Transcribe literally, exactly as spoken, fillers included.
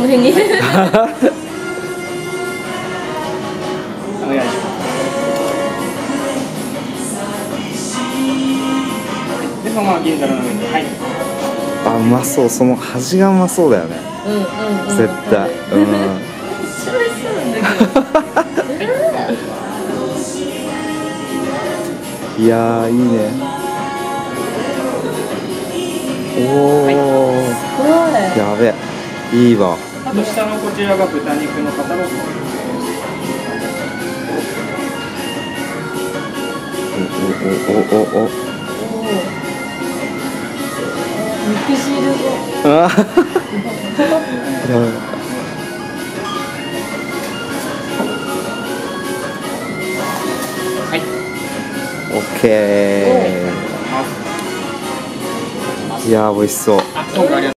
の辺にお願いしますでそのまま銀皿の上に。はい。 あ、うまそう。その端がうまそうだよね。 うんうんうん、 絶対。うん。 一番そうなんだけどいやー、いいね。おお、 すごい。 やべえ、いいわ。 あと下のこちらが豚肉の肩ロース。 おおおおおお。 肉汁ああ。やばい。 はい。 オッケー。いやー、美味しそう。 あ、今回ありがとうございます。